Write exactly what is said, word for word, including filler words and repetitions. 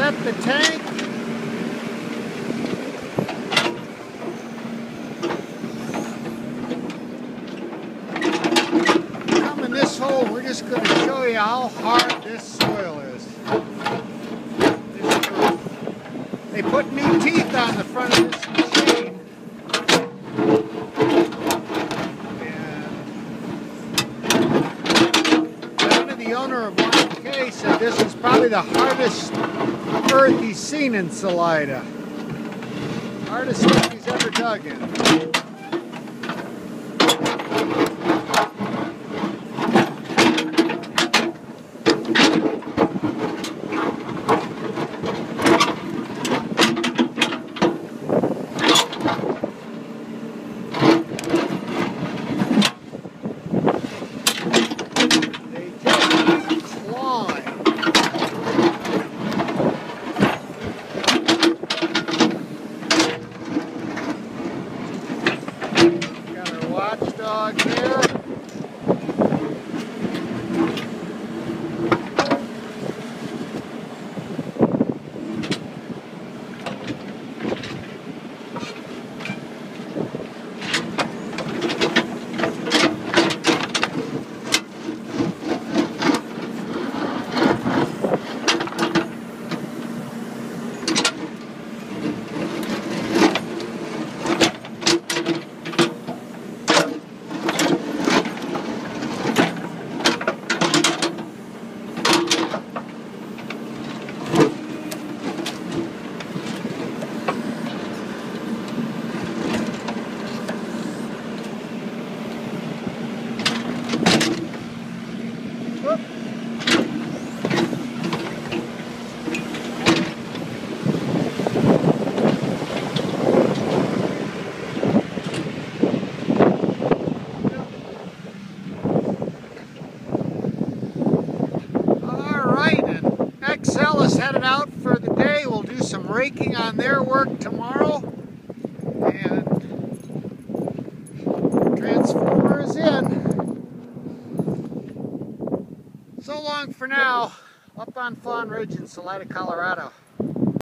set the tank. Come in this hole, we're just going to show you how hard this soil is. This earth. They put new teeth on the front of this machine. And the owner of one K said this is probably the hardest earth he's seen in Salida. Hardest stuff he's ever dug in. Watchdog there. Headed out for the day. We'll do some raking on their work tomorrow, and transformer is in. So long for now, up on Fawnridge in Salida, Colorado.